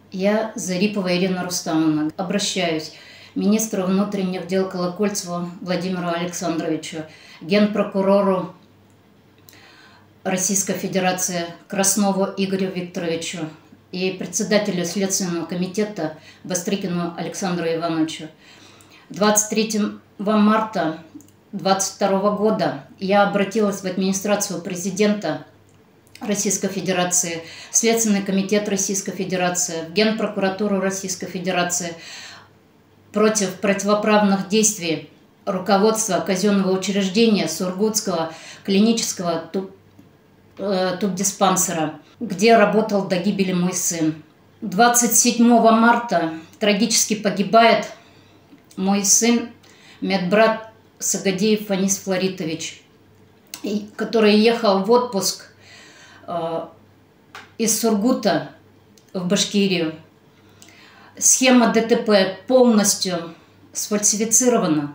Я, Зарипова Ирина Рустамовна, обращаюсь к министру внутренних дел Колокольцеву Владимиру Александровичу, генпрокурору Российской Федерации Краснову Игорю Викторовичу и председателю Следственного комитета Бастрыкину Александру Ивановичу. 23 марта 2022 года я обратилась в администрацию президента Российской Федерации, Следственный комитет Российской Федерации, в Генпрокуратуру Российской Федерации против противоправных действий руководства казенного учреждения Сургутского клинического тубдиспансера, где работал до гибели мой сын. 27 марта трагически погибает мой сын, медбрат Сагадеев Фанис Флоритович, который ехал в отпуск из Сургута в Башкирию. Схема ДТП полностью сфальсифицирована.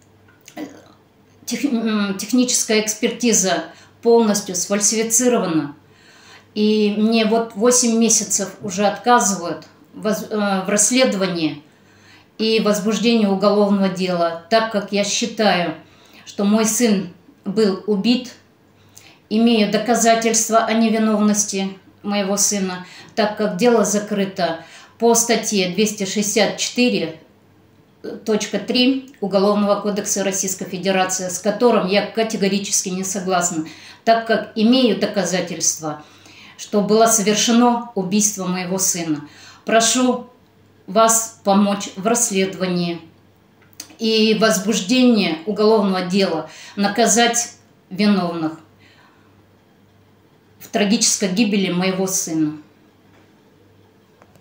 Техническая экспертиза полностью сфальсифицирована. И мне вот 8 месяцев уже отказывают в расследовании и возбуждении уголовного дела, так как я считаю, что мой сын был убит, имею доказательства о невиновности моего сына, так как дело закрыто по статье 264.3 Уголовного кодекса Российской Федерации, с которым я категорически не согласна, так как имею доказательства, что было совершено убийство моего сына. Прошу вас помочь в расследовании и возбуждении уголовного дела, наказать виновных в трагической гибели моего сына.